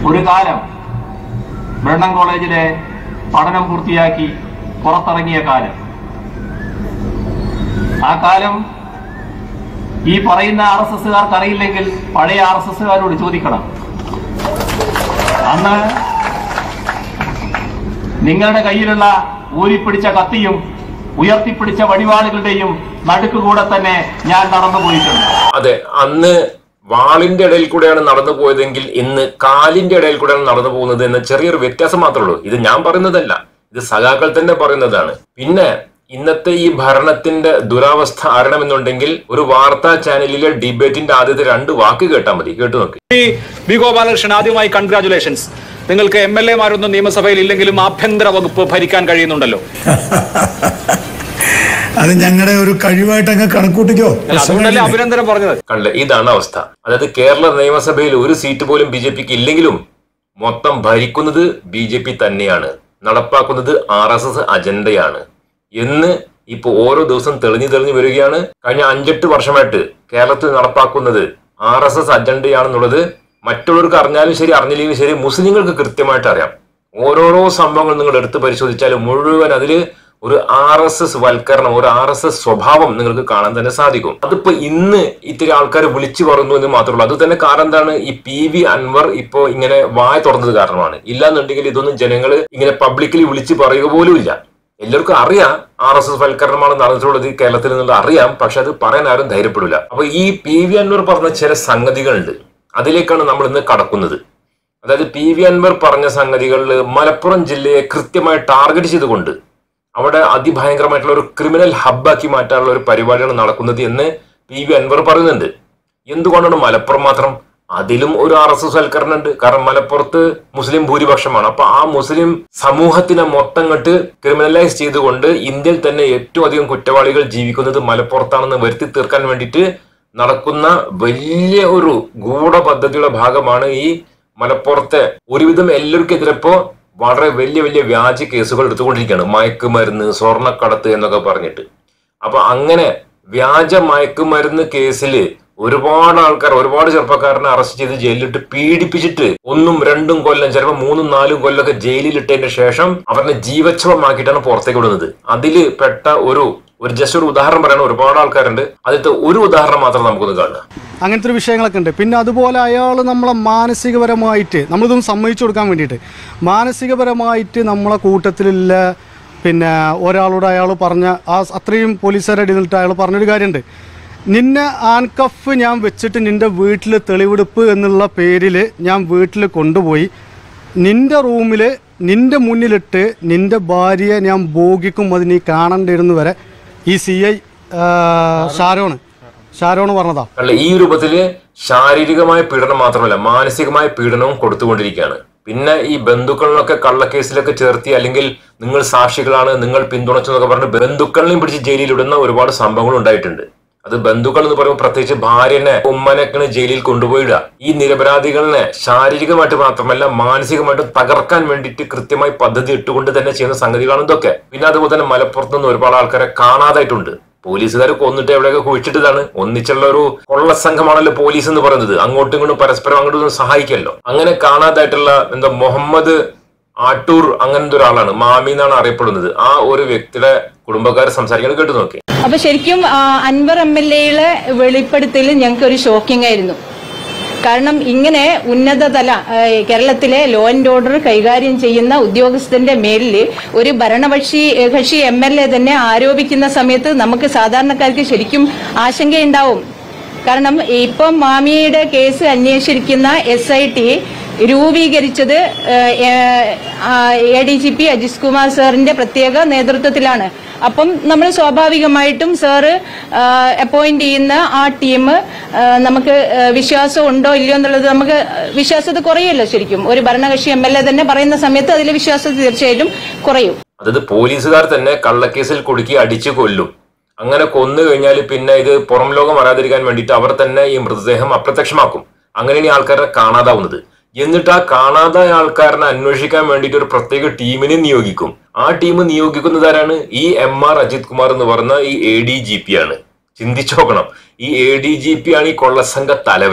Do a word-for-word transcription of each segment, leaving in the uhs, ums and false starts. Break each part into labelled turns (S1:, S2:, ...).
S1: ഒരു കാലം ബ്രണ്ണൻ കോളേജിലെ പഠനം പൂർത്തിയാക്കി പുറത്തിറങ്ങിയ കാലം. ആ കാലം ഈ പറയുന്ന ആർ എസ് എസുകാർക്ക് അറിയില്ലെങ്കിൽ പഴയ ആർ എസ് എസുകാരോട് ചോദിക്കണം. അന്ന് നിങ്ങളുടെ കയ്യിലുള്ള ഊരിപ്പിടിച്ച കത്തിയും ഉയർത്തിപ്പിടിച്ച വടിവാളുകളുടെയും നടുക്കുകൂടെ തന്നെ ഞാൻ നടന്നു പോയിട്ടുണ്ട്.
S2: അതെ, അന്ന് വാളിന്റെ ഇടയിൽ കൂടെയാണ് നടന്നു പോയതെങ്കിൽ ഇന്ന് കാലിന്റെ ഇടയിൽ കൂടെയാണ് നടന്നു പോകുന്നത് എന്ന ചെറിയൊരു വ്യത്യാസം മാത്രമേ ഉള്ളൂ. ഇത് ഞാൻ പറയുന്നതല്ല, ഇത് സഖാക്കൾ തന്നെ പറയുന്നതാണ്. പിന്നെ ഇന്നത്തെ ഈ ഭരണത്തിന്റെ ദുരാവസ്ഥ അറിയണമെന്നുണ്ടെങ്കിൽ ഒരു വാർത്താ ചാനലിലെ ഡിബേറ്റിന്റെ ആദ്യത്തെ രണ്ട് വാക്ക് കേട്ടാൽ മതി. കേട്ടു നോക്കി.
S3: ബി ഗോപാലകൃഷ്ണൻ, ആദ്യമായി കൺഗ്രാറ്റുലേഷൻസ്. നിങ്ങൾക്ക് എം എൽ എമാരൊന്നും നിയമസഭയിൽ ഇല്ലെങ്കിലും ആഭ്യന്തര വകുപ്പ് ഭരിക്കാൻ കഴിയുന്നുണ്ടല്ലോ.
S4: അത് ഞങ്ങളുടെ ഒരു കഴിവായിട്ട് അങ്ങ് കണക്കൂട്ടിക്കോ.
S3: അതുകൊണ്ടല്ലേ അഭിനന്ദനം പറഞ്ഞത്.
S2: കണ്ടേ, ഇതാണ് അവസ്ഥ. അതായത് കേരള നിയമസഭയിൽ ഒരു സീറ്റ് പോലും ബി ജെ പിക്ക് ഇല്ലെങ്കിലും മൊത്തം ഭരിക്കുന്നത് ബി ജെ പി തന്നെയാണ്, നടപ്പാക്കുന്നത് ആർ എസ് എസ് അജണ്ടയാണ് എന്ന് ഇപ്പൊ ഓരോ ദിവസം തെളിഞ്ഞു തെളിഞ്ഞു വരികയാണ്. കഴിഞ്ഞ അഞ്ചെട്ട് വർഷമായിട്ട് കേരളത്തിൽ നടപ്പാക്കുന്നത് ആർ എസ് എസ് അജണ്ടയാണെന്നുള്ളത് മറ്റുള്ളവർക്ക് അറിഞ്ഞാലും ശരി അറിഞ്ഞില്ലെങ്കിലും ശരി മുസ്ലിങ്ങൾക്ക് കൃത്യമായിട്ട് അറിയാം. ഓരോരോ സംഭവങ്ങൾ നിങ്ങൾ എടുത്ത് പരിശോധിച്ചാൽ മുഴുവൻ അതില് ഒരു ആർ എസ് എസ് വൽക്കരണം, ഒരു ആർ എസ് എസ് സ്വഭാവം നിങ്ങൾക്ക് കാണാൻ തന്നെ സാധിക്കും. അതിപ്പോ ഇന്ന് ഇത്തിരി ആൾക്കാർ വിളിച്ചു പറഞ്ഞു എന്ന് മാത്രമല്ല, അത് തന്നെ കാരണം എന്താണ്, ഈ പി വി അൻവർ ഇപ്പോ ഇങ്ങനെ വായ തുറന്നത് കാരണമാണ്. ഇല്ലാന്നുണ്ടെങ്കിൽ ഇതൊന്നും ജനങ്ങൾ ഇങ്ങനെ പബ്ലിക്കലി വിളിച്ചു പറയുക പോലും ഇല്ല. എല്ലാവർക്കും അറിയാം ആർ എസ് എസ് വൽക്കരണമാണ് നടന്നിട്ടുള്ളത് കേരളത്തിൽ നിന്നുള്ള അറിയാം, പക്ഷെ അത് പറയാൻ ആരും ധൈര്യപ്പെടില്ല. അപ്പൊ ഈ പി വി അൻവർ പറഞ്ഞ ചില സംഗതികളുണ്ട്, അതിലേക്കാണ് നമ്മൾ ഇന്ന് കടക്കുന്നത്. അതായത് പി വി അൻവർ പറഞ്ഞ സംഗതികളിൽ മലപ്പുറം ജില്ലയെ കൃത്യമായി ടാർഗറ്റ് ചെയ്തുകൊണ്ട് അവിടെ അതിഭയങ്കരമായിട്ടുള്ള ഒരു ക്രിമിനൽ ഹബ്ബാക്കി മാറ്റാനുള്ള ഒരു പരിപാടിയാണ് നടക്കുന്നത് എന്ന് പി വി അൻവർ പറയുന്നുണ്ട്. എന്തുകൊണ്ടാണ് മലപ്പുറം മാത്രം? അതിലും ഒരു ആർ എസ് എസ് വൽക്കരണം ഉണ്ട്. കാരണം മലപ്പുറത്ത് മുസ്ലിം ഭൂരിപക്ഷമാണ്. അപ്പൊ ആ മുസ്ലിം സമൂഹത്തിനെ മൊത്തം കണ്ട് ക്രിമിനലൈസ് ചെയ്തുകൊണ്ട് ഇന്ത്യയിൽ തന്നെ ഏറ്റവും അധികം കുറ്റവാളികൾ ജീവിക്കുന്നത് മലപ്പുറത്താണെന്ന് വരുത്തി തീർക്കാൻ വേണ്ടിയിട്ട് നടക്കുന്ന വലിയ ഒരു ഗൂഢ പദ്ധതിയുടെ ഭാഗമാണ് ഈ മലപ്പുറത്തെ ഒരുവിധം എല്ലാവർക്കെതിരെപ്പോ വളരെ വലിയ വലിയ വ്യാജ കേസുകൾ എടുത്തുകൊണ്ടിരിക്കുകയാണ്. മയക്കുമരുന്ന്, സ്വർണ്ണക്കടത്ത് എന്നൊക്കെ പറഞ്ഞിട്ട്. അപ്പൊ അങ്ങനെ വ്യാജ മയക്കുമരുന്ന് കേസില് ഒരുപാട് ആൾക്കാർ, ഒരുപാട് ചെറുപ്പക്കാരനെ അറസ്റ്റ് ചെയ്ത് ജയിലിലിട്ട് പീഡിപ്പിച്ചിട്ട് ഒന്നും രണ്ടും കൊല്ലം, ചിലപ്പോൾ മൂന്നും നാലും കൊല്ലമൊക്കെ ജയിലിലിട്ടതിന് ശേഷം അവരെ ജീവച്ഛവമാക്കിയിട്ടാണ് പുറത്തേക്ക് വിടുന്നത്. അതില് പെട്ട ഒരു ഒരു ജസ്റ്റ് ഒരു ഉദാഹരണം പറയാൻ ഒരുപാട് ആൾക്കാരുണ്ട്. അതിലത്തെ ഒരു ഉദാഹരണം മാത്രം നമുക്കൊന്ന് കാണുക.
S5: അങ്ങനത്തെ ഒരു വിഷയങ്ങളൊക്കെ ഉണ്ട്. പിന്നെ അതുപോലെ അയാൾ നമ്മളെ മാനസികപരമായിട്ട് നമ്മളിതൊന്നും സമ്മതിച്ചു കൊടുക്കാൻ വേണ്ടിയിട്ട് മാനസികപരമായിട്ട് നമ്മളെ കൂട്ടത്തിലുള്ള പിന്നെ ഒരാളോട് അയാൾ പറഞ്ഞ ആ അത്രയും പോലീസുകാരെ ഇടന്നിട്ട് അയാൾ പറഞ്ഞൊരു കാര്യമുണ്ട്. നിന്നെ ആൻകഫ് ഞാൻ വെച്ചിട്ട് നിൻ്റെ വീട്ടിൽ തെളിവെടുപ്പ് എന്നുള്ള പേരിൽ ഞാൻ വീട്ടിൽ കൊണ്ടുപോയി നിൻ്റെ റൂമിൽ നിൻ്റെ മുന്നിലിട്ട് നിൻ്റെ ഭാര്യയെ ഞാൻ ഭോഗിക്കും, അത് നീ കാണേണ്ടിയിരുന്നു വരെ ഈ സി ഐ ഷാരോണ് ഷാരോണ് പറഞ്ഞതാ.
S2: അല്ല, ഈ രൂപത്തില് ശാരീരികമായ പീഡനം മാത്രമല്ല മാനസികമായ പീഡനവും കൊടുത്തുകൊണ്ടിരിക്കുകയാണ്. പിന്നെ ഈ ബന്ധുക്കളിലൊക്കെ കള്ളക്കേസിലൊക്കെ ചേർത്തി അല്ലെങ്കിൽ നിങ്ങൾ സാക്ഷികളാണ്, നിങ്ങൾ പിന്തുണച്ചു എന്നൊക്കെ പറഞ്ഞ് ബന്ധുക്കളെയും പിടിച്ച് ജയിലിലിടുന്ന ഒരുപാട് സംഭവങ്ങൾ ഉണ്ടായിട്ടുണ്ട്. അത് ബന്ധുക്കൾ എന്ന് പറയുമ്പോൾ പ്രത്യേകിച്ച് ഭാര്യനെ ഉമ്മനൊക്കെ ജയിലിൽ കൊണ്ടുപോയിടുക. ഈ നിരപരാധികളെ ശാരീരികമായിട്ട് മാത്രമല്ല മാനസികമായിട്ടും തകർക്കാൻ വേണ്ടിയിട്ട് കൃത്യമായി പദ്ധതി ഇട്ടുകൊണ്ട് തന്നെ ചെയ്യുന്ന സംഗതികളാണ് ഇതൊക്കെ. പിന്നെ അതുപോലെ തന്നെ മലപ്പുറത്ത് നിന്ന് ഒരുപാട് ആൾക്കാരെ കാണാതായിട്ടുണ്ട്. പോലീസുകാർ കൊന്നിട്ട് എവിടെയൊക്കെ കുഴിച്ചിട്ടതാണ്. ഒന്നിച്ചുള്ള ഒരു കൊള്ള സംഘമാണല്ലോ പോലീസ് എന്ന് പറയുന്നത്. അങ്ങോട്ടും ഇങ്ങോട്ടും പരസ്പരം അങ്ങോട്ടും സഹായിക്കല്ലോ. അങ്ങനെ കാണാതായിട്ടുള്ള എന്താ മുഹമ്മദ് ആട്ടൂർ അങ്ങനത്തെ ഒരാളാണ്, മാമി എന്നാണ് അറിയപ്പെടുന്നത്. ആ ഒരു വ്യക്തിയുടെ കുടുംബക്കാരെ സംസാരിക്കുന്നത് കേട്ടു നോക്കി.
S6: അപ്പൊ ശരിക്കും അൻവർ എം എൽ എയുടെ വെളിപ്പെടുത്തൽ ഞങ്ങൾക്ക് ഒരു ഷോക്കിംഗ് ആയിരുന്നു. കാരണം ഇങ്ങനെ ഉന്നതതല കേരളത്തിലെ ലോ ആൻഡ് ഓർഡർ കൈകാര്യം ചെയ്യുന്ന ഉദ്യോഗസ്ഥന്റെ മേലിൽ ഒരു ഭരണപക്ഷി കക്ഷി എം എൽ എ തന്നെ ആരോപിക്കുന്ന സമയത്ത് നമുക്ക് സാധാരണക്കാർക്ക് ശരിക്കും ആശങ്കയുണ്ടാവും. കാരണം ഇപ്പം മാമിയുടെ കേസ് അന്വേഷിക്കുന്ന എസ് ഐ ടി രൂപീകരിച്ചത് A D G P Ajith Kumar സാറിന്റെ പ്രത്യേക നേതൃത്വത്തിലാണ്. അപ്പം നമ്മൾ സ്വാഭാവികമായിട്ടും സാറ് അപ്പോയിന്റ് ചെയ്യുന്ന ആ ടീം നമുക്ക് വിശ്വാസം ഉണ്ടോ ഇല്ലയോ എന്നുള്ളത് നമുക്ക് വിശ്വാസത കുറയല്ലോ. ശരിക്കും ഒരു ഭരണകക്ഷി എം എൽ എ തന്നെ പറയുന്ന സമയത്ത് അതിലെ വിശ്വാസം തീർച്ചയായിട്ടും കുറയും.
S2: അതായത് പോലീസുകാർ തന്നെ കള്ളക്കേസിൽ കുടുക്കി അടിച്ചു കൊല്ലും. അങ്ങനെ കൊന്നു കഴിഞ്ഞാൽ പിന്നെ ഇത് പുറം ലോകം അറിയാതിരിക്കാൻ വേണ്ടിയിട്ട് അവർ തന്നെ ഈ മൃതദേഹം അപ്രത്യക്ഷമാക്കും. അങ്ങനെയാണ് ഈ ആൾക്കാരെ കാണാതാവുന്നത്. എന്നിട്ട് ആ കാണാതായ ആൾക്കാരനെ അന്വേഷിക്കാൻ വേണ്ടിയിട്ട് ഒരു പ്രത്യേക ടീമിനെ നിയോഗിക്കും. ആ ടീം നിയോഗിക്കുന്നത് ആരാണ്? ഈ എം ആർ അജിത് കുമാർ എന്ന് പറഞ്ഞ ഈ എ ഡി ജി പി ആണ്. ചിന്തിച്ചു നോക്കണം, ഈ എ ഡി ജി പി ആണ് ഈ കൊള്ളസംഘ തലവൻ.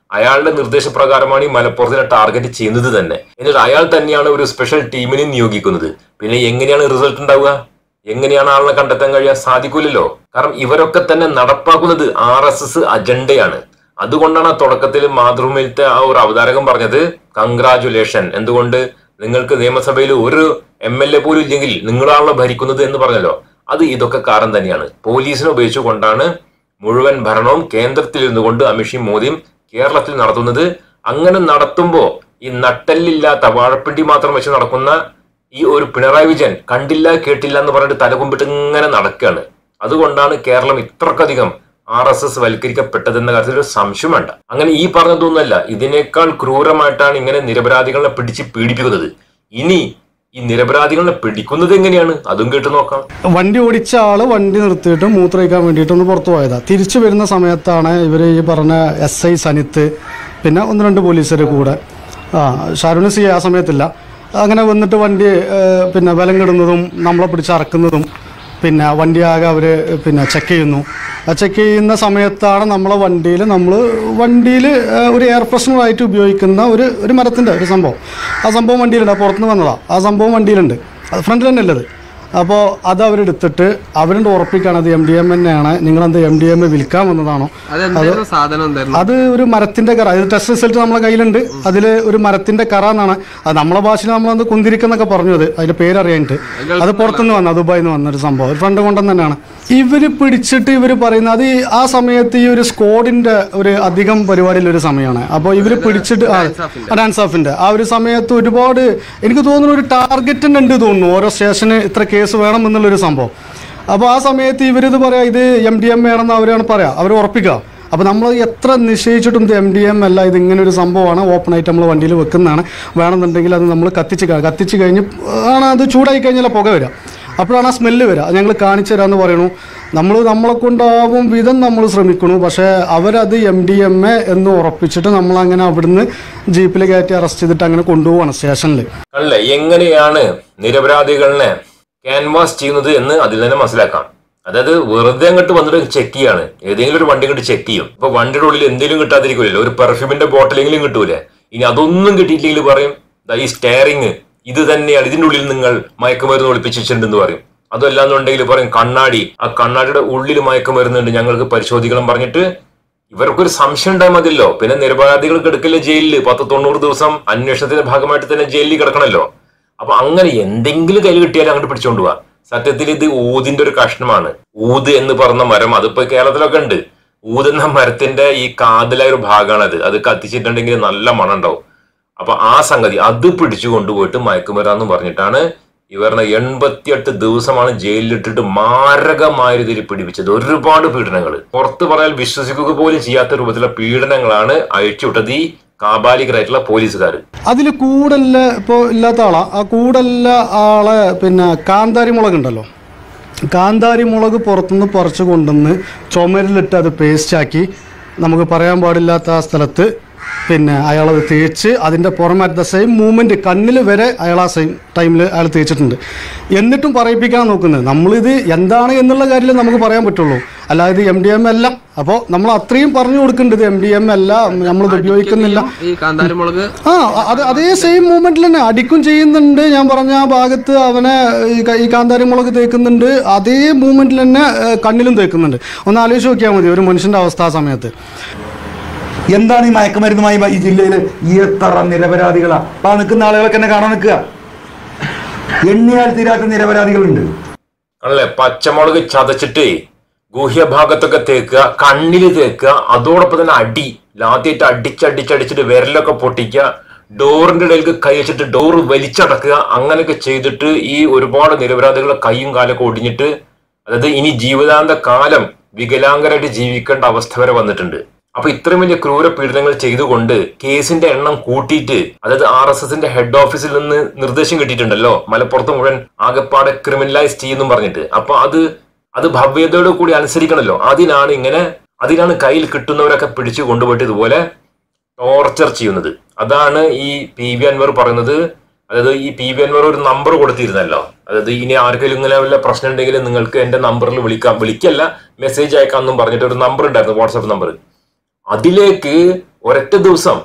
S2: അയാളുടെ നിർദ്ദേശപ്രകാരമാണ് ഈ മലപ്പുറത്തിനെ ടാർഗറ്റ് ചെയ്യുന്നത് തന്നെ. എന്നിട്ട് അയാൾ തന്നെയാണ് ഒരു സ്പെഷ്യൽ ടീമിനെ നിയോഗിക്കുന്നത്. പിന്നെ എങ്ങനെയാണ് റിസൾട്ട് ഉണ്ടാവുക? എങ്ങനെയാണ് ആളിനെ കണ്ടെത്താൻ കഴിയാൻ? സാധിക്കില്ലല്ലോ. കാരണം ഇവരൊക്കെ തന്നെ നടപ്പാക്കുന്നത് ആർ എസ് എസ് അജണ്ടയാണ്. അതുകൊണ്ടാണ് ആ തുടക്കത്തിൽ മാതൃഭൂമിയിലത്തെ ആ ഒരു അവതാരകം പറഞ്ഞത് കൺഗ്രാജുലേഷൻ. എന്തുകൊണ്ട്? നിങ്ങൾക്ക് നിയമസഭയിൽ ഒരു എം എൽ എ പോലും ഇല്ലെങ്കിൽ നിങ്ങളാണല്ലോ ഭരിക്കുന്നത് എന്ന് പറഞ്ഞല്ലോ. അത് ഇതൊക്കെ കാരണം തന്നെയാണ്. പോലീസിനെ ഉപയോഗിച്ചുകൊണ്ടാണ് മുഴുവൻ ഭരണവും കേന്ദ്രത്തിൽ ഇരുന്നു കൊണ്ട് അമിത്ഷയും മോദിയും കേരളത്തിൽ നടത്തുന്നത്. അങ്ങനെ നടത്തുമ്പോ ഈ നട്ടെല്ലില്ലാത്ത വാഴപ്പിണ്ടി മാത്രം വെച്ച് നടക്കുന്ന ഈ ഒരു പിണറായി വിജയൻ കണ്ടില്ല കേട്ടില്ല എന്ന് പറഞ്ഞിട്ട് തലകുമ്പിട്ട് ഇങ്ങനെ നടക്കുകയാണ്. അതുകൊണ്ടാണ് കേരളം ഇത്രക്കധികം ആർ എസ് എസ് വൽക്കരിക്കപ്പെട്ടതെന്ന കാര്യത്തിൽ ഒരു സംശയം വേണ്ട. അങ്ങനെ ഈ പറഞ്ഞതൊന്നുമല്ല, ഇതിനേക്കാൾ ക്രൂരമായിട്ടാണ് ഇങ്ങനെ നിരപരാധികളെ പിടിച്ച് പീഡിപ്പിക്കുന്നത്. ഇനി ഈ നിരപരാധികളെ പിടിക്കുന്നത് എങ്ങനെയാണ് അതും കേട്ട് നോക്കാം.
S5: വണ്ടി ഓടിച്ച ആള് വണ്ടി നിർത്തിയിട്ട് മൂത്രയിക്കാൻ വേണ്ടിയിട്ട് ഒന്ന് പുറത്തു പോയതാ. തിരിച്ചു വരുന്ന സമയത്താണ് ഇവർ ഈ പറഞ്ഞ എസ് ഐ സനിത്ത് പിന്നെ ഒന്ന് രണ്ട് പോലീസുകാർ കൂടെ, ആ ഷാരൂന് സി ആ സമയത്തില്ല, അങ്ങനെ വന്നിട്ട് വണ്ടി പിന്നെ ബലം കിടുന്നതും നമ്മളെ പിടിച്ചറക്കുന്നതും പിന്നെ വണ്ടി ആകെ അവർ പിന്നെ ചെക്ക് ചെയ്യുന്നു. ആ ചെക്ക് ചെയ്യുന്ന സമയത്താണ് നമ്മളെ വണ്ടിയിൽ നമ്മൾ വണ്ടിയിൽ ഒരു എയർ ഫ്രഷ്നറായിട്ട് ഉപയോഗിക്കുന്ന ഒരു ഒരു മരത്തിൻ്റെ ഒരു സംഭവം, ആ സംഭവം വണ്ടിയിലുണ്ട്. പുറത്തുനിന്ന് വന്നതാണ്. ആ സംഭവം വണ്ടിയിലുണ്ട്, അത് ഫ്രണ്ടിൽ തന്നെ ഉള്ളത്. അപ്പോൾ അത് അവരെടുത്തിട്ട് അവരുടെ ഉറപ്പിക്കുകയാണ് അത് എം ഡി എം തന്നെയാണ്, നിങ്ങളെന്ത് എം ഡി എം വിൽക്കാൻ വന്നതാണോ? അത് ഒരു മരത്തിന്റെ കറ, ഇത് ടെസ്റ്റ് റിസൾട്ട് നമ്മളെ കയ്യിലുണ്ട്. അതിൽ ഒരു മരത്തിന്റെ കറ എന്നാണ് അത് നമ്മളെ ഭാഷയിൽ നമ്മളത് കുന്തിരിക്കെന്നൊക്കെ പറഞ്ഞത്, അതിന്റെ പേരറിയാനിട്ട്. അത് പുറത്തുനിന്ന് വന്ന ദുബായിൽ നിന്ന് വന്നൊരു സംഭവം, ഒരു ഫ്രണ്ട് കൊണ്ടുവന്ന് തന്നെയാണ്. ഇവര് പിടിച്ചിട്ട് ഇവർ പറയുന്നത് അത് ആ സമയത്ത് ഈ ഒരു സ്ക്വാഡിന്റെ ഒരു അധികം പരിപാടിയിലൊരു സമയമാണ്. അപ്പോൾ ഇവർ പിടിച്ചിട്ട് ഡാൻസ് ഓഫിന്റെ ആ ഒരു സമയത്ത് ഒരുപാട് എനിക്ക് തോന്നുന്നു ഒരു ടാർഗറ്റ് ഉണ്ട് തോന്നുന്നു, ഓരോ സ്റ്റേഷന് ഇത്ര കേസ് വേണം എന്നുള്ളൊരു സംഭവം. അപ്പോൾ ആ സമയത്ത് ഇവരിത് പറയാം ഇത് എം ഡി എം വേണമെന്ന് അവരാണ് പറയാം, അവർ ഉറപ്പിക്കുക. അപ്പോൾ നമ്മൾ എത്ര നിശ്ചയിച്ചിട്ടും ഇത് എം ഡി എം അല്ല, ഇത് ഇങ്ങനെ ഒരു സംഭവമാണ്, ഓപ്പൺ ആയിട്ട് നമ്മൾ വണ്ടിയിൽ വെക്കുന്നതാണ്, വേണമെന്നുണ്ടെങ്കിൽ അത് നമ്മൾ കത്തിച്ച് കത്തിച്ച് കഴിഞ്ഞ് ആണ് അത് ചൂടായി കഴിഞ്ഞാൽ പുക വരിക, അപ്പോഴാണ് ആ സ്മെല്ല് വരിക. ഞങ്ങൾ കാണിച്ചു തരാമെന്ന് പറയണു. നമ്മൾ നമ്മളെ കൊണ്ടാവും വിധം നമ്മൾ ശ്രമിക്കണു, പക്ഷേ അവരത് എം ഡി എം എ എന്ന് ഉറപ്പിച്ചിട്ട് നമ്മളങ്ങനെ അവിടുന്ന് ജീപ്പിൽ കയറ്റി അറസ്റ്റ് ചെയ്തിട്ട് അങ്ങനെ കൊണ്ടുപോവാണ് സ്റ്റേഷനിൽ.
S2: അല്ലേ എങ്ങനെയാണ് നിരപരാധികളെ ക്യാൻവാസ് ചെയ്യുന്നത് എന്ന് അതിൽ തന്നെ മനസ്സിലാക്കാം. അതായത് വെറുതെ അങ്ങോട്ട് വന്നിട്ട് ചെക്ക് ചെയ്യാണ്, ഏതെങ്കിലും ഒരു വണ്ടി ഇങ്ങോട്ട് ചെക്ക് ചെയ്യും. ഇപ്പൊ വണ്ടിയുടെ ഉള്ളിൽ എന്തെങ്കിലും കിട്ടാതിരിക്കില്ലല്ലോ, ഒരു പെർഫ്യൂമിന്റെ ബോട്ടിലെങ്കിലും കിട്ടൂലേ. ഇനി അതൊന്നും കിട്ടിയില്ലെങ്കിൽ പറയും ഈ സ്റ്റെയറിങ് ഇത് തന്നെയാണ്, ഇതിന്റെ ഉള്ളിൽ നിങ്ങൾ മയക്കുമരുന്ന് ഒളിപ്പിച്ച് വെച്ചിട്ടുണ്ടെന്ന് പറയും. അതല്ലാന്നുണ്ടെങ്കിൽ പറയും കണ്ണാടി, ആ കണ്ണാടിയുടെ ഉള്ളിൽ മയക്കുമരുന്നുണ്ട്, ഞങ്ങൾക്ക് പരിശോധിക്കണം പറഞ്ഞിട്ട് ഇവർക്കൊരു സംശയം ഉണ്ടായാൽ മതിയല്ലോ. പിന്നെ നിരപരാധികൾ കിടക്കില്ല ജയിലില്, പത്ത് തൊണ്ണൂറ് ദിവസം അന്വേഷണത്തിന്റെ ഭാഗമായിട്ട് തന്നെ ജയിലിൽ കിടക്കണല്ലോ. അപ്പൊ അങ്ങനെ എന്തെങ്കിലും കയ്യിൽ കിട്ടിയാലും അങ്ങോട്ട് പിടിച്ചോണ്ട് പോവാ. സത്യത്തിൽ ഇത് ഊതിന്റെ ഒരു കഷ്ണമാണ്. ഊത് എന്ന് പറഞ്ഞ മരം അതിപ്പോ കേരളത്തിലൊക്കെ ഉണ്ട്. ഊത് എന്ന മരത്തിന്റെ ഈ കാതലായ ഒരു ഭാഗമാണത്. അത് കത്തിച്ചിട്ടുണ്ടെങ്കിൽ നല്ല മണം ഉണ്ടാവും. അപ്പൊ ആ സംഗതി അത് പിടിച്ചു കൊണ്ടുപോയിട്ട് മയക്കുമരാന്ന് പറഞ്ഞിട്ടാണ് ഇവരുടെ എൺപത്തിയെട്ട് ദിവസമാണ് ജയിലിലിട്ടിട്ട് മാരകമായ രീതിയിൽ പിടിപ്പിച്ചത്. ഒരുപാട് പീഡനങ്ങൾ പുറത്ത് പറയാൻ വിശ്വസിക്കുക പോലും ചെയ്യാത്ത രൂപത്തിലുള്ള പീഡനങ്ങളാണ് അയച്ചുവിട്ടത് ഈ കാബാലികരായിട്ടുള്ള പോലീസുകാർ.
S5: അതിൽ കൂടല്ല ഇപ്പോൾ ഇല്ലാത്ത ആളാ, ആ കൂടല്ല ആളെ പിന്നെ കാന്താരി മുളക് ഉണ്ടല്ലോ, കാന്താരി മുളക് പുറത്തുനിന്ന് പറിച്ചു കൊണ്ടുവന്ന് ചുമരിലിട്ട് അത് പേസ്റ്റാക്കി നമുക്ക് പറയാൻ പാടില്ലാത്ത ആ സ്ഥലത്ത് പിന്നെ അയാളത് തേച്ച് അതിൻ്റെ പുറമെ അറ്റ് ദ സെയിം മൂവ്മെൻറ്റ് കണ്ണിൽ വരെ അയാൾ ആ സെയിം ടൈമിൽ അയാൾ തേച്ചിട്ടുണ്ട്. എന്നിട്ടും പറയിപ്പിക്കാൻ നോക്കുന്നത് നമ്മളിത് എന്താണ് എന്നുള്ള കാര്യം നമുക്ക് പറയാൻ പറ്റുള്ളൂ, അല്ലാതെ എം ഡി എം അല്ല. അപ്പോൾ നമ്മൾ അത്രയും പറഞ്ഞു കൊടുക്കേണ്ടത് എം ഡി എം അല്ല, നമ്മളിത് ഉപയോഗിക്കുന്നില്ല. ആ അത് അതേ സെയിം മൂവ്മെന്റിൽ തന്നെ അടിക്കും ചെയ്യുന്നുണ്ട്. ഞാൻ പറഞ്ഞ ആ ഭാഗത്ത് അവനെ ഈ കാന്താരി മുളക് തേക്കുന്നുണ്ട്, അതേ മൂവ്മെന്റിൽ തന്നെ കണ്ണിലും തേക്കുന്നുണ്ട്. ഒന്ന് ആലോചിച്ച് നോക്കിയാൽ മതി ഒരു മനുഷ്യന്റെ അവസ്ഥ ആ സമയത്ത്.
S4: എന്താണ് ഈ മയക്കുമരുന്നുമായി ഈ ജില്ലയിൽ എത്ര നിരപരാധികളാ ആ നിൽക്കുന്ന ആളുകളൊക്കെ എന്നെ കാണാൻ നിൽക്കുക. എണ്ണിയാൽ തീരാത്ത നിരപരാധികളുണ്ട്.
S2: ആണല്ലേ പച്ചമുളക് ചതച്ചിട്ട് ഗുഹ്യഭാഗത്തൊക്കെ തേക്കുക, കണ്ണില് തേക്കുക, അതോടൊപ്പം തന്നെ അടി ലാത്തിയിട്ട് അടിച്ചടിച്ചടിച്ചിട്ട് വിരലൊക്കെ പൊട്ടിക്കുക, ഡോറിന്റെ ഇടയിലേക്ക് കൈ വെച്ചിട്ട് ഡോറ് വലിച്ചടക്കുക. അങ്ങനെയൊക്കെ ചെയ്തിട്ട് ഈ ഒരുപാട് നിരപരാധികളുടെ കൈയും കാലൊക്കെ ഒടിഞ്ഞിട്ട് അതായത് ഇനി ജീവിതാന്ത കാലം വികലാംഗരായിട്ട് ജീവിക്കേണ്ട അവസ്ഥ വരെ വന്നിട്ടുണ്ട്. അപ്പൊ ഇത്രയും വലിയ ക്രൂര പീഡനങ്ങൾ ചെയ്തുകൊണ്ട് കേസിന്റെ എണ്ണം കൂട്ടിയിട്ട് അതായത് ആർ എസ് എസിന്റെ ഹെഡ് ഓഫീസിൽ നിന്ന് നിർദ്ദേശം കിട്ടിയിട്ടുണ്ടല്ലോ മലപ്പുറത്ത് മുഴുവൻ ആകെപ്പാടെ ക്രിമിനലൈസ് ചെയ്യുന്നു പറഞ്ഞിട്ട്. അപ്പൊ അത് അത് ഭവ്യതയോട് കൂടി അനുസരിക്കണമല്ലോ. അതിനാണ് ഇങ്ങനെ അതിനാണ് കയ്യിൽ കിട്ടുന്നവരൊക്കെ പിടിച്ചു കൊണ്ടുപോയിട്ട് ഇതുപോലെ ടോർച്ചർ ചെയ്യുന്നത്. അതാണ് ഈ പി വി അൻവർ പറയുന്നത്. അതായത് ഈ പി വി അൻവർ ഒരു നമ്പർ കൊടുത്തിരുന്നല്ലോ, അതായത് ഇനി ആർക്കെങ്കിലും ഇങ്ങനെ വല്ല പ്രശ്നം ഉണ്ടെങ്കിൽ നിങ്ങൾക്ക് എന്റെ നമ്പറിൽ വിളിക്കാം, വിളിക്കല്ല മെസ്സേജ് അയക്കാമെന്നും പറഞ്ഞിട്ട് ഒരു നമ്പർ ഉണ്ടായിരുന്നു, വാട്സാപ്പ് നമ്പർ. അതിലേക്ക് ഒരൊറ്റ ദിവസം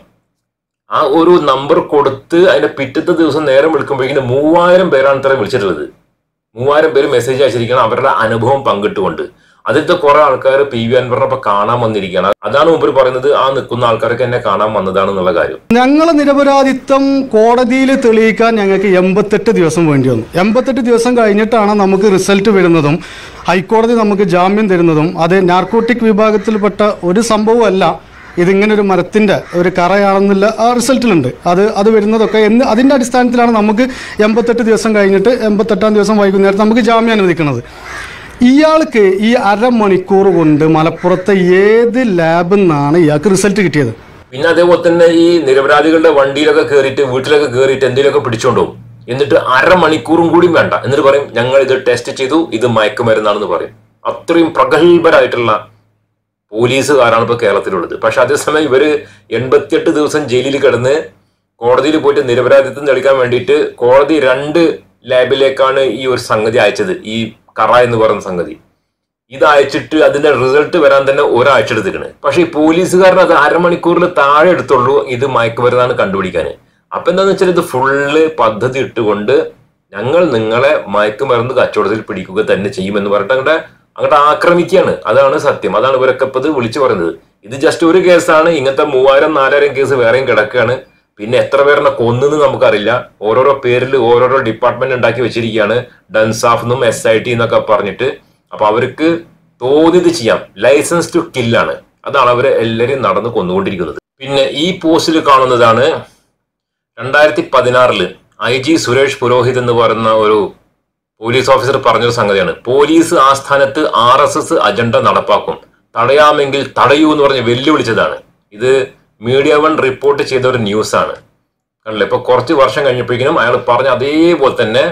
S2: ആ ഒരു നമ്പർ കൊടുത്ത് അതിന്റെ പിറ്റത്തെ ദിവസം നേരം വിളിക്കുമ്പോഴേക്കും മൂവായിരം പേരാണ് ഇത്രയും വിളിച്ചിട്ടുള്ളത്. മൂവായിരം പേര് മെസ്സേജ് അയച്ചിരിക്കണം അവരുടെ അനുഭവം പങ്കിട്ടുകൊണ്ട്. അതിലത്തെ കുറെ ആൾക്കാർ പി വി അൻവറിനെ ഇപ്പൊ കാണാൻ വന്നിരിക്കുകയാണ്. അതാണ് മുമ്പ് പറയുന്നത് ആ നിൽക്കുന്ന ആൾക്കാരൊക്കെ എന്നെ കാണാൻ വന്നതാണെന്നുള്ള കാര്യം.
S5: ഞങ്ങളെ നിരപരാധിത്വം കോടതിയിൽ തെളിയിക്കാൻ ഞങ്ങൾക്ക് എൺപത്തെട്ട് ദിവസം വേണ്ടി വന്നു. എൺപത്തെട്ട് ദിവസം കഴിഞ്ഞിട്ടാണ് നമുക്ക് റിസൾട്ട് വരുന്നതും ഹൈക്കോടതി നമുക്ക് ജാമ്യം തരുന്നതും. അത് നാർക്കോട്ടിക് വിഭാഗത്തിൽപ്പെട്ട ഒരു സംഭവമല്ല, ഇതിങ്ങനെ ഒരു മരത്തിൻ്റെ ഒരു കറയാണെന്നുള്ള ആ റിസൾട്ടിലുണ്ട്. അത് അത് വരുന്നതൊക്കെ എന്ന് അതിൻ്റെ അടിസ്ഥാനത്തിലാണ് നമുക്ക് എൺപത്തെട്ട് ദിവസം കഴിഞ്ഞിട്ട് എൺപത്തെട്ടാം ദിവസം വൈകുന്നേരം നമുക്ക് ജാമ്യം അനുവദിക്കുന്നത്. ഇയാൾക്ക് ഈ അരമണിക്കൂർ കൊണ്ട് മലപ്പുറത്തെ ഏത് ലാബിൽ നിന്നാണ് ഇയാൾക്ക് റിസൾട്ട് കിട്ടിയത്?
S2: പിന്നെ അതേപോലെ തന്നെ ഈ നിരപരാധികളുടെ വണ്ടിയിലൊക്കെ കയറിയിട്ട് വീട്ടിലൊക്കെ കയറിയിട്ട് എന്തെങ്കിലുമൊക്കെ പിടിച്ചോണ്ടുപോകും. എന്നിട്ട് അരമണിക്കൂറും കൂടിയും വേണ്ട, എന്നിട്ട് പറയും ഞങ്ങൾ ഇത് ടെസ്റ്റ് ചെയ്തു, ഇത് മയക്കുമരുന്നാണെന്ന് പറയും. അത്രയും പ്രഗത്ഭരായിട്ടുള്ള പോലീസുകാരാണ് ഇപ്പൊ കേരളത്തിലുള്ളത്. പക്ഷെ അതേസമയം ഇവര് എൺപത്തിയെട്ട് ദിവസം ജയിലിൽ കിടന്ന് കോടതിയിൽ പോയിട്ട് നിരപരാധിത്വം തെളിയിക്കാൻ വേണ്ടിയിട്ട് കോടതി രണ്ട് ലാബിലേക്കാണ് ഈ ഒരു സംഗതി അയച്ചത്, ഈ കറ എന്ന് പറയുന്ന സംഗതി. ഇത് അയച്ചിട്ട് അതിന്റെ റിസൾട്ട് വരാൻ തന്നെ ഒരാഴ്ച എടുത്തിക്കണ്. പക്ഷെ ഈ പോലീസുകാരൻ അത് അരമണിക്കൂറിൽ താഴെ എടുത്തുള്ളൂ ഇത് മയക്കുമരുന്നാണ് കണ്ടുപിടിക്കാൻ. അപ്പൊ എന്താന്ന് വെച്ചാൽ ഇത് ഫുള്ള് പദ്ധതി ഇട്ടുകൊണ്ട് ഞങ്ങൾ നിങ്ങളെ മയക്കുമരുന്ന് കച്ചവടത്തിൽ പിടിക്കുക തന്നെ ചെയ്യുമെന്ന് പറഞ്ഞിട്ട് അങ്ങോട്ട് അങ്ങോട്ട് ആക്രമിക്കുകയാണ്. അതാണ് സത്യം. അതാണ് ഇവരൊക്കെ ഇപ്പൊ ഇത് വിളിച്ചു പറയുന്നത്. ഇത് ജസ്റ്റ് ഒരു കേസാണ്. ഇങ്ങനത്തെ മൂവായിരം നാലായിരം കേസ് വേറെയും കിടക്കുകയാണ്. പിന്നെ എത്ര പേരെന്നെ കൊന്നെന്ന് നമുക്കറിയില്ല. ഓരോരോ പേരിൽ ഓരോരോ ഡിപ്പാർട്ട്മെന്റ് ഉണ്ടാക്കി വെച്ചിരിക്കുകയാണ്. ഡൻസാഫ് എന്നും എസ് ഐ ടി എന്നൊക്കെ പറഞ്ഞിട്ട്. അപ്പൊ അവർക്ക് തോന്നിയത് ചെയ്യാം. ലൈസൻസ് ടു കില്ലാണ്. അതാണ് അവര് എല്ലാവരെയും നടന്ന് കൊന്നുകൊണ്ടിരിക്കുന്നത്. പിന്നെ ഈ പോസ്റ്റിൽ കാണുന്നതാണ് രണ്ടായിരത്തി പതിനാറില് ഐ ജി സുരേഷ് പുരോഹിത് എന്ന് പറയുന്ന ഒരു പോലീസ് ഓഫീസർ പറഞ്ഞൊരു സംഗതിയാണ്. പോലീസ് ആസ്ഥാനത്ത് ആർ എസ് എസ് അജണ്ട നടപ്പാക്കും, തടയാമെങ്കിൽ തടയൂ എന്ന് പറഞ്ഞ് വെല്ലുവിളിച്ചതാണ്. ഇത് മീഡിയ വൺ റിപ്പോർട്ട് ചെയ്ത ഒരു ന്യൂസ് ആണ്. കണ്ടില്ലേ, ഇപ്പൊ കുറച്ച് വർഷം കഴിഞ്ഞപ്പോഴേക്കും അയാൾ പറഞ്ഞ അതേപോലെ തന്നെ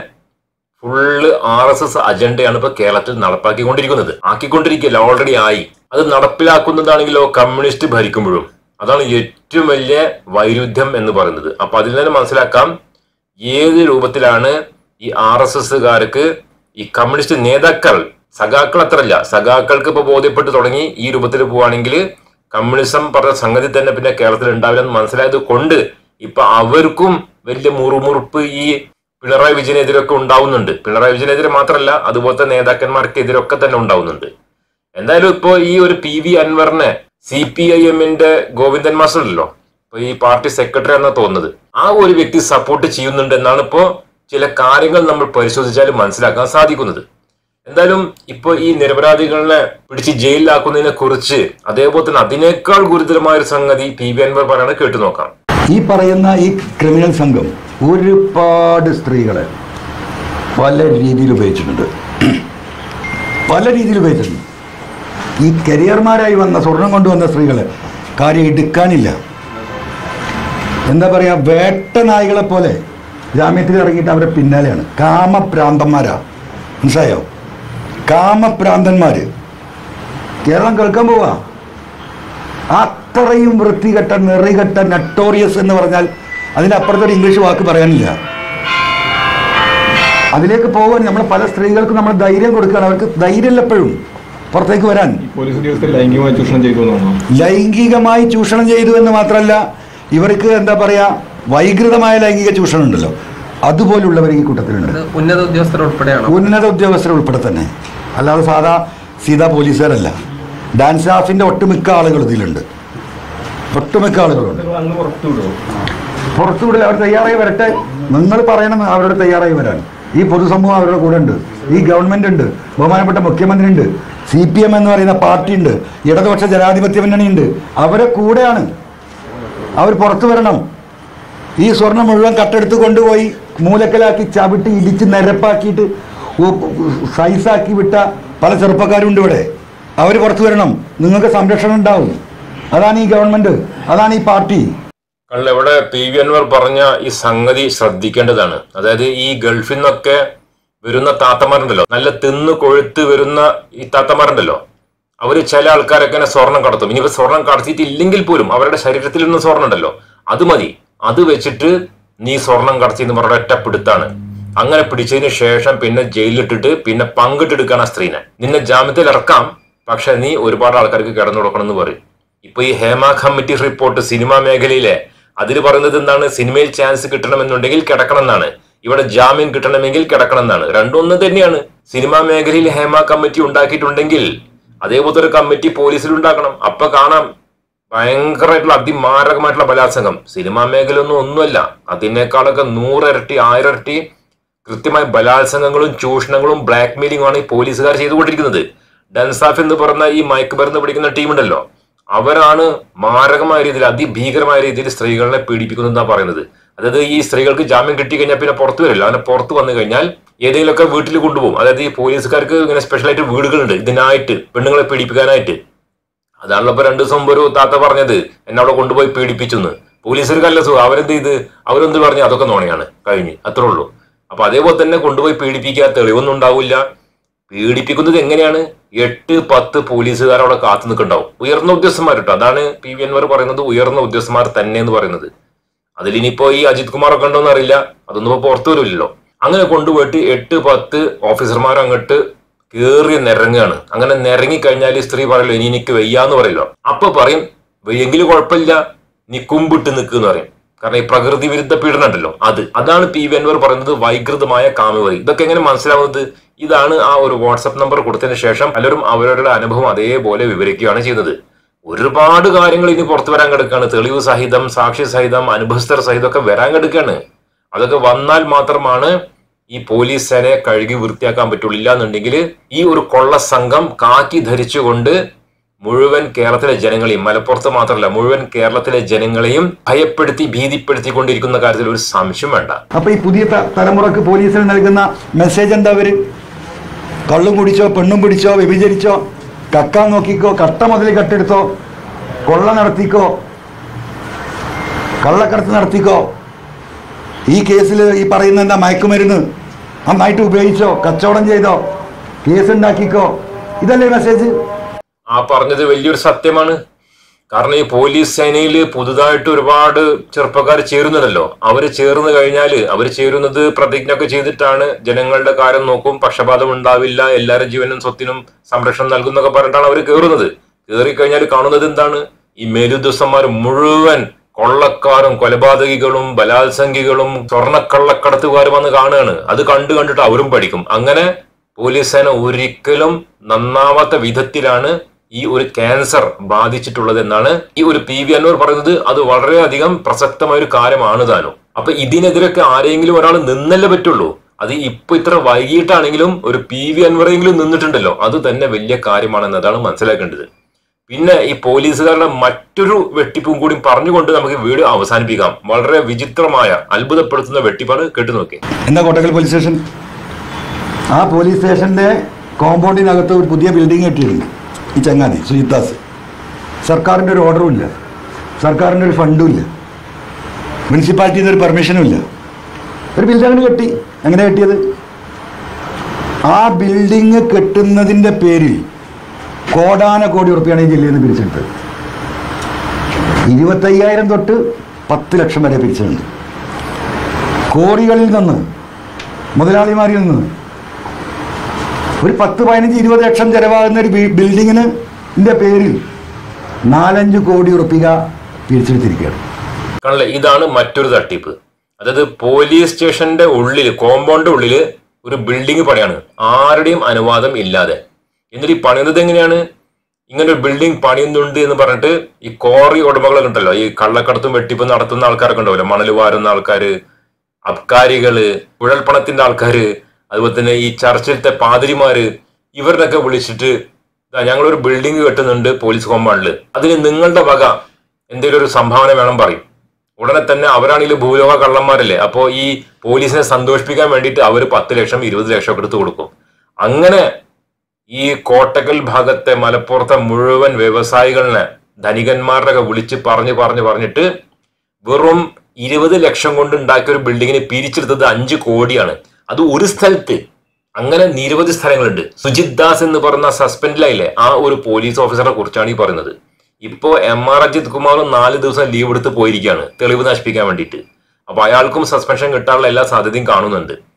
S2: ഫുള്ള് ആർ എസ് എസ് അജണ്ടയാണ് ഇപ്പൊ കേരളത്തിൽ നടപ്പാക്കിക്കൊണ്ടിരിക്കുന്നത്. ആക്കിക്കൊണ്ടിരിക്കുകയല്ല, ഓൾറെഡി ആയി. അത് നടപ്പിലാക്കുന്നതാണെങ്കിലോ കമ്മ്യൂണിസ്റ്റ് ഭരിക്കുമ്പോഴും. അതാണ് ഏറ്റവും വലിയ വൈരുദ്ധ്യം എന്ന് പറയുന്നത്. അപ്പൊ അതിൽ നിന്ന് മനസ്സിലാക്കാം ഏത് രൂപത്തിലാണ് ഈ ആർ എസ് എസ്സുകാർക്ക് ഈ കമ്മ്യൂണിസ്റ്റ് നേതാക്കൾ, സഖാക്കൾ അത്രല്ല, സഖാക്കൾക്ക് ഇപ്പൊ ബോധ്യപ്പെട്ട് തുടങ്ങി ഈ രൂപത്തിൽ പോവാണെങ്കിൽ കമ്മ്യൂണിസം പറഞ്ഞ സംഗതി തന്നെ പിന്നെ കേരളത്തിൽ ഉണ്ടാവില്ല എന്ന് മനസ്സിലായത് കൊണ്ട് ഇപ്പൊ അവർക്കും വലിയ മുറുമുറുപ്പ് ഈ പിണറായി വിജയനെതിരൊക്കെ ഉണ്ടാവുന്നുണ്ട്. പിണറായി വിജയനെതിരെ മാത്രമല്ല, അതുപോലത്തെ നേതാക്കന്മാർക്കെതിരൊക്കെ തന്നെ ഉണ്ടാവുന്നുണ്ട്. എന്തായാലും ഇപ്പോ ഈ ഒരു പി വി അൻവറിനെ സി പി ഐ എമ്മിന്റെ ഗോവിന്ദൻ മാസ്റ്റർ ഉണ്ടല്ലോ, ഇപ്പൊ ഈ പാർട്ടി സെക്രട്ടറി എന്നാണ് തോന്നുന്നത്, ആ ഒരു വ്യക്തി സപ്പോർട്ട് ചെയ്യുന്നുണ്ട് എന്നാണ് ഇപ്പോ ചില കാര്യങ്ങൾ നമ്മൾ പരിശോധിച്ചാലും മനസ്സിലാക്കാൻ സാധിക്കുന്നത്. എന്തായാലും ഇപ്പൊ ഈ നിരപരാധികളെ പിടിച്ച് ജയിലിലാക്കുന്നതിനെ കുറിച്ച് അതേപോലെ തന്നെ അതിനേക്കാൾ ഗുരുതരമായ ഒരു സംഗതി പി വി അൻവർ പറയാണ്, കേട്ടു നോക്കാം.
S4: ഈ പറയുന്ന ഈ ക്രിമിനൽ സംഘം ഒരുപാട് സ്ത്രീകളെ പല രീതിയിൽ ഉപയോഗിച്ചിട്ടുണ്ട് പല രീതിയിൽ ഉപയോഗിച്ചിട്ടുണ്ട് ഈ കരിയർമാരായി വന്ന സ്വർണം കൊണ്ടുവന്ന സ്ത്രീകളെ കാര്യം എടുക്കാനില്ല. എന്താ പറയാ, വേട്ട നായികളെ പോലെ ജാമ്യത്തിൽ ഇറങ്ങിയിട്ട് അവരെ പിന്നാലെയാണ്. കാമപ്രാന്തന്മാരാ, മനസ്സിലായോ? കാമപ്രാന്തന്മാര് കേരളം കേൾക്കാൻ പോവാ. അത്രയും വൃത്തികെട്ട നെറികെട്ട നട്ടോറിയസ് എന്ന് പറഞ്ഞാൽ അതിനപ്പുറത്തൊരു ഇംഗ്ലീഷ് വാക്ക് പറയാനില്ല. അതിലേക്ക് പോകാൻ നമ്മൾ പല സ്ത്രീകൾക്കും നമ്മൾ ധൈര്യം കൊടുക്കുകയാണ്. അവർക്ക് ധൈര്യമില്ല എപ്പോഴും പുറത്തേക്ക് വരാൻ.
S7: ലൈംഗികമായി ചൂഷണം ചെയ്തു
S4: ലൈംഗികമായി ചൂഷണം ചെയ്തു എന്ന് മാത്രമല്ല, ഇവർക്ക് എന്താ പറയാ, വൈകൃതമായ ലൈംഗിക ചൂഷണം ഉണ്ടല്ലോ, അതുപോലുള്ളവർ ഈ കൂട്ടത്തിലുണ്ട്.
S8: ഉന്നത ഉദ്യോഗസ്ഥർ ഉൾപ്പെടെയാണ്.
S4: ഉന്നത ഉദ്യോഗസ്ഥർ ഉൾപ്പെടെ തന്നെ, അല്ലാതെ സാധാ സീതാ പോലീസുകാരല്ല. ഡാൻസ് സ്റ്റാഫിന്റെ ഒട്ടുമിക്ക ആളുകൾ ഇതിലുണ്ട്. ഒട്ടുമിക്ക ആളുകളുണ്ട്. പുറത്തുവിടില്ല. അവർ തയ്യാറായി വരട്ടെ. നിങ്ങൾ പറയണം അവരുടെ തയ്യാറായി വരാൻ. ഈ പൊതുസമൂഹം അവരുടെ കൂടെ ഉണ്ട്. ഈ ഗവൺമെന്റ് ഉണ്ട്, ബഹുമാനപ്പെട്ട മുഖ്യമന്ത്രി ഉണ്ട്, സി പി എം എന്ന് പറയുന്ന പാർട്ടി ഉണ്ട്, ഇടതുപക്ഷ ജനാധിപത്യ മുന്നണി ഉണ്ട്. അവരെ കൂടെയാണ്. അവർ പുറത്തു വരണം. ഈ സ്വർണം മുഴുവൻ കട്ടെടുത്ത് കൊണ്ടുപോയി മൂലക്കലാക്കി ചവിട്ടി ഇടിച്ച് നിരപ്പാക്കിയിട്ട് സൈസാക്കി വിട്ട പല ചെറുപ്പക്കാരുണ്ട് ഇവിടെ. അവർ പുറത്തു വരണം. നിങ്ങൾക്ക് സംരക്ഷണം ഉണ്ടാവും. അതാണ് ഈ ഗവൺമെന്റ്, അതാണ് ഈ പാർട്ടി.
S2: കണ്ട ഇവിടെ പി വി അൻവർ പറഞ്ഞ ഈ സംഗതി ശ്രദ്ധിക്കേണ്ടതാണ്. അതായത് ഈ ഗൾഫിൽ നിന്നൊക്കെ വരുന്ന താത്തമാരുണ്ടല്ലോ, നല്ല തിന്ന് കൊഴുത്ത് വരുന്ന ഈ താത്തമാരുണ്ടല്ലോ, അവര് ചില ആൾക്കാരൊക്കെ സ്വർണം കടത്തും. ഇനിയിപ്പോ സ്വർണം കടത്തിയിട്ടില്ലെങ്കിൽ പോലും അവരുടെ ശരീരത്തിൽ നിന്ന് സ്വർണം ഉണ്ടല്ലോ, അത് മതി, അത് വെച്ചിട്ട് നീ സ്വർണം കടത്തി എന്ന് പറഞ്ഞ ഒറ്റ പിടുത്താണ്. അങ്ങനെ പിടിച്ചതിന് ശേഷം പിന്നെ ജയിലിലിട്ടിട്ട് പിന്നെ പങ്കിട്ടെടുക്കാണ് ആ സ്ത്രീനെ. നിന്നെ ജാമ്യത്തിൽ ഇറക്കാം, പക്ഷെ നീ ഒരുപാട് ആൾക്കാർക്ക് കിടന്നു കൊടുക്കണം എന്ന് പറയും. ഇപ്പൊ ഈ ഹേമ കമ്മിറ്റി റിപ്പോർട്ട് സിനിമാ മേഖലയിലെ അതിൽ പറയുന്നത് എന്താണ്? സിനിമയിൽ ചാൻസ് കിട്ടണമെന്നുണ്ടെങ്കിൽ കിടക്കണം എന്നാണ്, ഇവിടെ ജാമ്യം കിട്ടണമെങ്കിൽ കിടക്കണം എന്നാണ്. രണ്ടൊന്നും തന്നെയാണ്. സിനിമാ മേഖലയിൽ ഹേമ കമ്മിറ്റി ഉണ്ടാക്കിയിട്ടുണ്ടെങ്കിൽ അതേപോലത്തെ ഒരു കമ്മിറ്റി പോലീസിൽ ഉണ്ടാക്കണം. അപ്പൊ കാണാം ഭയങ്കരമായിട്ടുള്ള അതിമാരകമായിട്ടുള്ള ബലാത്സംഗം. സിനിമാ മേഖല ഒന്നും ഒന്നുമല്ല, അതിനേക്കാളൊക്കെ നൂറിരട്ടി ആയിരം ഇരട്ടി കൃത്യമായ ബലാത്സംഗങ്ങളും ചൂഷണങ്ങളും ബ്ലാക്ക് മെയിലിംഗും ആണ് ഈ പോലീസുകാർ ചെയ്തുകൊണ്ടിരിക്കുന്നത്. ഡൻസാഫ് എന്ന് പറഞ്ഞ ഈ മയക്കുമരുന്ന് പിടിക്കുന്ന ടീമുണ്ടല്ലോ, അവരാണ് മാരകമായ രീതിയിൽ അതിഭീകരമായ രീതിയിൽ സ്ത്രീകളെ പീഡിപ്പിക്കുന്നതെന്നാണ് പറയുന്നത്. അതായത് ഈ സ്ത്രീകൾക്ക് ജാമ്യം കിട്ടി കഴിഞ്ഞാൽ പിന്നെ പുറത്തു വരില്ല. അങ്ങനെ പുറത്ത് വന്നു കഴിഞ്ഞാൽ ഏതെങ്കിലുമൊക്കെ വീട്ടിൽ കൊണ്ടുപോകും. അതായത് ഈ പോലീസുകാർക്ക് ഇങ്ങനെ സ്പെഷ്യലായിട്ട് വീടുകളുണ്ട് ഇതിനായിട്ട്, പെണ്ണുങ്ങളെ പീഡിപ്പിക്കാനായിട്ട്. അതാണല്ലോ ഇപ്പൊ രണ്ടു ദിവസം മുമ്പ് ഒരു താത്ത പറഞ്ഞത്, എന്നെ അവിടെ കൊണ്ടുപോയി പീഡിപ്പിച്ചെന്ന്. പോലീസുകാർക്കല്ല സുഖം, അവരെന്ത് ചെയ്ത് അവരെന്ത് പറഞ്ഞു അതൊക്കെ നോണയാണ്, കഴിഞ്ഞ്, അത്രേ ഉള്ളൂ. അപ്പൊ അതേപോലെ തന്നെ കൊണ്ടുപോയി പീഡിപ്പിക്കുക, തെളിവൊന്നും ഉണ്ടാവില്ല. പീഡിപ്പിക്കുന്നത് എങ്ങനെയാണ്? എട്ട് പത്ത് പോലീസുകാർ അവിടെ കാത്തു നിൽക്കുന്നുണ്ടാവും, ഉയർന്ന ഉദ്യോഗസ്ഥന്മാർ കേട്ടോ. അതാണ് പി വി അൻവർ പറയുന്നത്, ഉയർന്ന ഉദ്യോഗസ്ഥന്മാർ തന്നെ എന്ന് പറയുന്നത്. അതിലിനിപ്പോ ഈ അജിത് കുമാറൊക്കെ ഉണ്ടോന്ന് അറിയില്ല, അതൊന്നും ഇപ്പൊ പുറത്തു വരില്ലല്ലോ. അങ്ങനെ കൊണ്ടുപോയിട്ട് എട്ട് പത്ത് ഓഫീസർമാർ അങ്ങോട്ട് കേറി നിരങ്ങുകയാണ്. അങ്ങനെ നിരങ്ങി കഴിഞ്ഞാൽ സ്ത്രീ പറയല്ലോ ഇനി എനിക്ക് വയ്യാന്ന് പറയല്ലോ. അപ്പൊ പറയും വയ്യെങ്കിലും കുഴപ്പമില്ല, നീ കുമ്പിട്ട് നിൽക്കുന്ന പറയും. കാരണം ഈ പ്രകൃതി വിരുദ്ധ പീഡനം ഉണ്ടല്ലോ, അത് അതാണ് പി വി അൻവർ പറയുന്നത് വൈകൃതമായ കാമവരി. ഇതൊക്കെ എങ്ങനെ മനസ്സിലാവുന്നത്? ഇതാണ് ആ ഒരു വാട്സപ്പ് നമ്പർ കൊടുത്തതിന് ശേഷം പലരും അവരവരുടെ അനുഭവം അതേപോലെ വിവരിക്കുകയാണ് ചെയ്യുന്നത്. ഒരുപാട് കാര്യങ്ങൾ ഇനി പുറത്തു വരാൻ കിടക്കുകയാണ്, തെളിവ് സഹിതം, സാക്ഷി സഹിതം, അനുഭവസ്ഥർ സഹിതം ഒക്കെ വരാൻ കിടക്കുകയാണ്. അതൊക്കെ വന്നാൽ മാത്രമാണ് ഈ പോലീസ് സേനയെ കഴുകി വൃത്തിയാക്കാൻ പറ്റുള്ളൂ. ഇല്ലാന്നുണ്ടെങ്കിൽ ഈ ഒരു കൊള്ള സംഘം കാക്കി ധരിച്ചുകൊണ്ട് മുഴുവൻ കേരളത്തിലെ ജനങ്ങളെയും, മലപ്പുറത്ത് മാത്രമല്ല മുഴുവൻ കേരളത്തിലെ ജനങ്ങളെയും ഭയപ്പെടുത്തി ഭീതിപ്പെടുത്തിക്കൊണ്ടിരിക്കുന്ന കാര്യത്തിൽ ഒരു സംശയം വേണ്ട.
S4: അപ്പൊ ഈ പുതിയ തലമുറക്ക് പോലീസിന് നൽകുന്ന മെസ്സേജ് എന്താ? അവര് കള്ളും കുടിച്ചോ, പെണ്ണും പിടിച്ചോ, വ്യഭിചരിച്ചോ, കക്കാൻ നോക്കിക്കോ, കട്ട മുതൽ കട്ടെടുത്തോ, കൊള്ള നടത്തിക്കോ, കള്ളക്കടത്ത് നടത്തിക്കോ, ഈ കേസിൽ ഈ പറയുന്ന എന്താ മയക്കുമരുന്ന് നന്നായിട്ട് ഉപയോഗിച്ചോ, കച്ചവടം ചെയ്തോ, കേസുണ്ടാക്കിക്കോ, ഇതല്ലേ മെസ്സേജ്?
S2: ആ പറഞ്ഞത് വലിയൊരു സത്യമാണ്. കാരണം ഈ പോലീസ് സേനയിൽ പുതുതായിട്ട് ഒരുപാട് ചെറുപ്പക്കാർ ചേരുന്നുണ്ടല്ലോ. അവര് ചേർന്ന് കഴിഞ്ഞാൽ അവർ ചേരുന്നത് പ്രതിജ്ഞ ഒക്കെ ചെയ്തിട്ടാണ്, ജനങ്ങളുടെ കാര്യം നോക്കും, പക്ഷപാതം ഉണ്ടാവില്ല, എല്ലാവരും ജീവനും സ്വത്തിനും സംരക്ഷണം നൽകുന്നൊക്കെ പറഞ്ഞിട്ടാണ് അവർ കയറുന്നത്. കയറി കഴിഞ്ഞാൽ കാണുന്നത് എന്താണ്? ഈ മേലുദ്യോഗസ്ഥന്മാർ മുഴുവൻ കൊള്ളക്കാരും കൊലപാതകികളും ബലാത്സംഗികളും സ്വർണ്ണക്കള്ളക്കടത്തുകാരും വന്ന് കാണുകയാണ്. അത് കണ്ടു കണ്ടിട്ട് അവരും പഠിക്കും. അങ്ങനെ പോലീസ് സേന ഒരിക്കലും നന്നാവാത്ത വിധത്തിലാണ് ഈ ഒരു ക്യാൻസർ ബാധിച്ചിട്ടുള്ളത് എന്നാണ് ഈ ഒരു പി വി അൻവർ പറയുന്നത്. അത് വളരെയധികം പ്രസക്തമായ ഒരു കാര്യമാണ് താനും. അപ്പൊ ഇതിനെതിരൊക്കെ ആരെങ്കിലും ഒരാൾ നിന്നല്ലേ പറ്റുള്ളൂ. അത് ഇപ്പൊ ഇത്ര വൈകിട്ടാണെങ്കിലും ഒരു പി വി അൻവറെങ്കിലും നിന്നിട്ടുണ്ടല്ലോ, അത് തന്നെ വലിയ കാര്യമാണെന്നതാണ് മനസ്സിലാക്കേണ്ടത്. പിന്നെ ഈ പോലീസുകാരുടെ മറ്റൊരു വെട്ടിപ്പും കൂടി പറഞ്ഞുകൊണ്ട് നമുക്ക് വീഡിയോ അവസാനിപ്പിക്കാം. വളരെ വിചിത്രമായ അത്ഭുതപ്പെടുത്തുന്ന വെട്ടിപ്പാണ്, കേട്ടു നോക്കി.
S4: എന്താ കോട്ടക്കൽ പോലീസ് സ്റ്റേഷൻ? ആ പോലീസ് സ്റ്റേഷന്റെ കോമ്പൗണ്ടിനകത്ത് ഒരു പുതിയ ബിൽഡിംഗ് കെട്ടിയിരുന്നു ഈ ചങ്ങാതി സുജിത്താസ്. സർക്കാരിൻ്റെ ഒരു ഓർഡറും ഇല്ല, സർക്കാരിൻ്റെ ഒരു ഫണ്ടും ഇല്ല, മുനിസിപ്പാലിറ്റിയിൽ നിന്ന് ഒരു പെർമിഷനും ഇല്ല. ഒരു ബിൽഡിംഗ് കെട്ടി. എങ്ങനെ കെട്ടിയത്? ആ ബിൽഡിങ് കെട്ടുന്നതിൻ്റെ പേരിൽ കോടാന കോടി ഉറുപ്പിയാണ് ഈ ജില്ലയിൽ നിന്ന് പിരിച്ചെടുത്തത്. ഇരുപത്തയ്യായിരം തൊട്ട് പത്ത് ലക്ഷം വരെ പിരിച്ചിട്ടുണ്ട്. കോടികളിൽ നിന്ന്, മുതലാളിമാരിൽ നിന്ന് ഒരു പത്ത് പതിനഞ്ച് ഇരുപത് ലക്ഷം ചെലവാകുന്ന ഒരു ബിൽഡിങ്ങിന് ഇതിൻ്റെ പേരിൽ നാലഞ്ച് കോടി ഉറുപ്പിക പിരിച്ചെടുത്തിരിക്കുകയാണ്.
S2: കാണല്ലേ, ഇതാണ് മറ്റൊരു തട്ടിപ്പ്. അതായത് പോലീസ് സ്റ്റേഷന്റെ ഉള്ളിൽ, കോമ്പൗണ്ട് ഉള്ളിൽ ഒരു ബിൽഡിംഗ് പണിയാണ്, ആരുടെയും അനുവാദം ഇല്ലാതെ. എന്നിട്ട് ഈ പണിയുന്നത് എങ്ങനെയാണ്? ഇങ്ങനെ ഒരു ബിൽഡിംഗ് പണിയുന്നുണ്ട് എന്ന് പറഞ്ഞിട്ട് ഈ കോറി ഉടമകളൊക്കെ ഉണ്ടല്ലോ, ഈ കള്ളക്കടത്തും വെട്ടിപ്പും നടത്തുന്ന ആൾക്കാരൊക്കെ ഉണ്ടാവില്ല, മണൽ വാരുന്ന ആൾക്കാര്, അബ്കാരികള്, കുഴൽപ്പണത്തിന്റെ ആൾക്കാര്, അതുപോലെ തന്നെ ഈ ചർച്ചിലത്തെ പാതിരിമാര്, ഇവരിനൊക്കെ വിളിച്ചിട്ട് ഞങ്ങളൊരു ബിൽഡിംഗ് കെട്ടുന്നുണ്ട് പോലീസ് കോമ്പൗണ്ടില്, അതിന് നിങ്ങളുടെ വക എന്തെങ്കിലും ഒരു സംഭാവന വേണം പറയും. ഉടനെ തന്നെ അവരാണെങ്കിൽ ഭൂലോക കള്ളന്മാരല്ലേ, അപ്പോൾ ഈ പോലീസിനെ സന്തോഷിപ്പിക്കാൻ വേണ്ടിയിട്ട് അവർ പത്ത് ലക്ഷം ഇരുപത് ലക്ഷം ഒക്കെ എടുത്ത് കൊടുക്കും. അങ്ങനെ ഈ കോട്ടക്കൽ ഭാഗത്തെ മലപ്പുറത്തെ മുഴുവൻ വ്യവസായികളെ, ധനികന്മാരുടെ ഒക്കെ വിളിച്ച് പറഞ്ഞ് പറഞ്ഞ് പറഞ്ഞിട്ട് വെറും ഇരുപത് ലക്ഷം കൊണ്ട് ഉണ്ടാക്കിയ ഒരു ബിൽഡിങ്ങിന് പിരിച്ചെടുത്തത് അഞ്ച് കോടിയാണ്. അത് ഒരു സ്ഥലത്ത്. അങ്ങനെ നിരവധി സ്ഥലങ്ങളുണ്ട്. സുജിത് ദാസ് എന്ന് പറയുന്ന സസ്പെൻഡിലായില്ലേ, ആ ഒരു പോലീസ് ഓഫീസറെ കുറിച്ചാണ് ഈ പറയുന്നത്. ഇപ്പോ എം ആർ അജിത് കുമാറും നാല് ദിവസം ലീവ് എടുത്ത് പോയിരിക്കുകയാണ് തെളിവ് നശിപ്പിക്കാൻ വേണ്ടിയിട്ട്. അപ്പൊ അയാൾക്കും സസ്പെൻഷൻ കിട്ടാനുള്ള എല്ലാ സാധ്യതയും കാണുന്നുണ്ട്.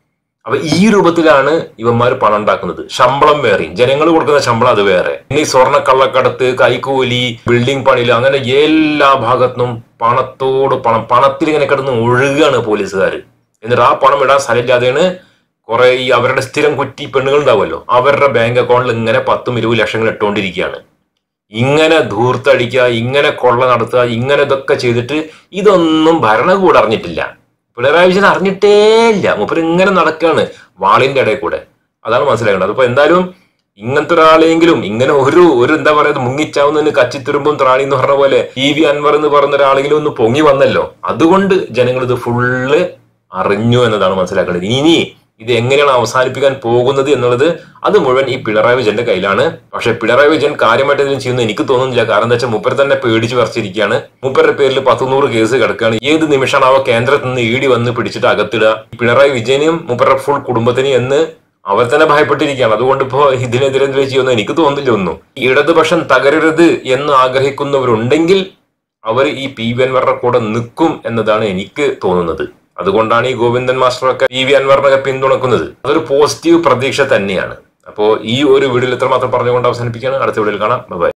S2: അപ്പൊ ഈ രൂപത്തിലാണ് ഇവന്മാർ പണം ഉണ്ടാക്കുന്നത്. ശമ്പളം വേറെയും, ജനങ്ങൾ കൊടുക്കുന്ന ശമ്പളം അത് വേറെ. ഇനി സ്വർണ്ണ കള്ളക്കടത്ത്, കൈക്കൂലി, ബിൽഡിംഗ് പണിയിൽ, അങ്ങനെ എല്ലാ ഭാഗത്തും പണത്തോട് പണം, പണത്തിൽ ഇങ്ങനെ കിടന്ന് ഒഴുകുകയാണ് പോലീസുകാർ. എന്നിട്ട് ആ പണം ഇടാൻ സ്ഥലമില്ലാതെയാണ് കുറെ ഈ അവരുടെ സ്ഥിരം കുറ്റി പെണ്ണുകൾ ഉണ്ടാവുമല്ലോ, അവരുടെ ബാങ്ക് അക്കൗണ്ടിൽ ഇങ്ങനെ പത്തും ഇരുപത് ലക്ഷങ്ങൾ ഇട്ടുകൊണ്ടിരിക്കുകയാണ്. ഇങ്ങനെ ധൂർത്തടിക്കുക, ഇങ്ങനെ കൊള്ള നടത്തുക, ഇങ്ങനെ ഇതൊക്കെ ചെയ്തിട്ട് ഇതൊന്നും ഭരണകൂടം അറിഞ്ഞിട്ടില്ല. പിണറായി വിജയൻ അറിഞ്ഞിട്ടേ ഇല്ല. മൂപ്പര് ഇങ്ങനെ നടക്കുകയാണ് വാളിന്റെ ഇടയിൽ കൂടെ. അതാണ് മനസ്സിലാക്കേണ്ടത്. അതിപ്പോ എന്തായാലും ഇങ്ങനത്തെ ഒരാളെങ്കിലും, ഇങ്ങനെ ഒരു ഒരു എന്താ പറയുക, മുങ്ങിച്ചാവുന്നതിന് കച്ചിത്തുരുമ്പും ത്രാണി എന്ന് പറഞ്ഞ പോലെ ഇ വി അൻവർ എന്ന് പറയുന്ന ഒരാളെങ്കിലും ഒന്ന് പൊങ്ങി വന്നല്ലോ. അതുകൊണ്ട് ജനങ്ങൾ ഇത് ഫുള്ള് അറിഞ്ഞു എന്നതാണ് മനസ്സിലാക്കേണ്ടത്. ഇനി ഇത് എങ്ങനെയാണ് അവസാനിപ്പിക്കാൻ പോകുന്നത് എന്നുള്ളത് അത് മുഴുവൻ ഈ പിണറായി വിജയന്റെ കയ്യിലാണ്. പക്ഷെ പിണറായി വിജയൻ കാര്യമായിട്ട് ഇതിനും ചെയ്യുന്നത് എനിക്ക് തോന്നുന്നില്ല. കാരണം എന്താ വെച്ചാൽ മൂപ്പർ തന്നെ പേടിച്ച് വരച്ചിരിക്കുകയാണ്. മൂപ്പരുടെ പേരിൽ പത്തുനൂറ് കേസ് കിടക്കുകയാണ്. ഏത് നിമിഷമാണ് അവ കേന്ദ്രത്തിൽ നിന്ന് ഈടി വന്ന് പിടിച്ചിട്ട് അകത്തിടുക. പിണറായി വിജയനെയും മൂപ്പരുടെ ഫുൾ കുടുംബത്തിനെയും എന്ന് അവർ തന്നെ ഭയപ്പെട്ടിരിക്കുകയാണ്. അതുകൊണ്ട് ഇപ്പോ ഇതിനെതിരെ എന്തെങ്കിലും ചെയ്യുമെന്ന് എനിക്ക് തോന്നുന്നില്ല ഒന്നും. ഇടതുപക്ഷം തകരരുത് എന്ന് ആഗ്രഹിക്കുന്നവരുണ്ടെങ്കിൽ അവർ ഈ പി വി അൻവറിന്റെ കൂടെ നിൽക്കും എന്നതാണ് എനിക്ക് തോന്നുന്നത്. അതുകൊണ്ടാണ് ഈ ഗോവിന്ദൻ മാസ്റ്ററൊക്കെ പി വി അൻവറിനൊക്കെ പിന്തുണക്കുന്നത്. അതൊരു പോസിറ്റീവ് പ്രതീക്ഷ തന്നെയാണ്. അപ്പോൾ ഈ ഒരു വീഡിയോയിൽ ഇത്രമാത്രം പറഞ്ഞുകൊണ്ട് അവസാനിപ്പിക്കുകയാണ്. അടുത്ത വീഡിയോയിൽ കാണാം. ബൈ.